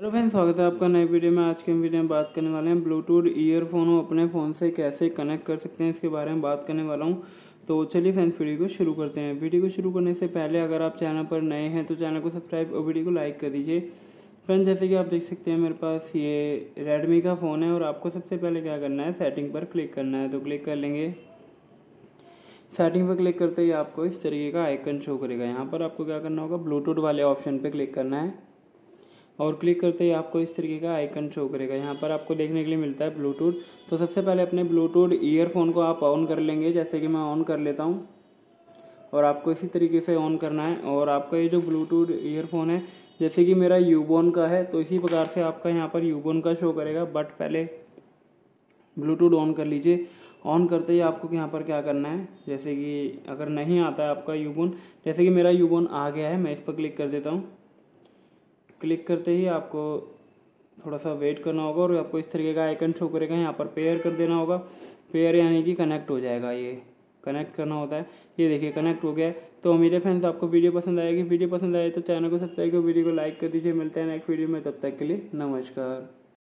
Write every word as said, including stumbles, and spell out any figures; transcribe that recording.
Hello friends, स्वागत है आपका नई वीडियो में। आज के वीडियो में बात करने वाले हैं ब्लूटूथ ईयरफोन हो अपने फ़ोन से कैसे कनेक्ट कर सकते हैं, इसके बारे में बात करने वाला हूं। तो चलिए फ्रेंड्स, वीडियो को शुरू करते हैं। वीडियो को शुरू करने से पहले अगर आप चैनल पर नए हैं तो चैनल को सब्सक्राइब और वीडियो को लाइक कर दीजिए। फ्रेंड्स, जैसे कि आप देख सकते हैं मेरे पास ये रेडमी का फ़ोन है और आपको सबसे पहले क्या करना है, सेटिंग पर क्लिक करना है। तो क्लिक कर लेंगे। सेटिंग पर क्लिक करते ही आपको इस तरीके का आइकन शो करेगा। यहाँ पर आपको क्या करना होगा, ब्लूटूथ वाले ऑप्शन पर क्लिक करना है और क्लिक करते ही आपको इस तरीके का आइकन शो करेगा। यहाँ पर आपको देखने के लिए मिलता है ब्लूटूथ। तो सबसे पहले अपने ब्लूटूथ ईयरफोन को आप ऑन कर लेंगे, जैसे कि मैं ऑन कर लेता हूँ और आपको इसी तरीके से ऑन करना है। और आपका ये जो ब्लूटूथ ईयरफोन है, जैसे कि मेरा यूबोन का है, तो इसी प्रकार से आपका यहाँ पर यूबोन का शो करेगा। बट पहले ब्लूटूथ ऑन कर लीजिए। ऑन करते ही आपको यहाँ पर क्या करना है, जैसे कि अगर नहीं आता है आपका यूबोन, जैसे कि मेरा यूबोन आ गया है, मैं इस पर क्लिक कर देता हूँ। क्लिक करते ही आपको थोड़ा सा वेट करना होगा और आपको इस तरीके का आइकन शो करेगा। यहाँ पर पेयर कर देना होगा। पेयर यानी कि कनेक्ट हो जाएगा। ये कनेक्ट करना होता है। ये देखिए कनेक्ट हो गया है। तो मेरे फ्रेंड्स, आपको वीडियो पसंद आएगी। वीडियो पसंद आए तो चैनल को सब्सक्राइब कर, वीडियो को लाइक कर दीजिए। मिलते हैं नेक्स्ट वीडियो में, तब तक के लिए नमस्कार।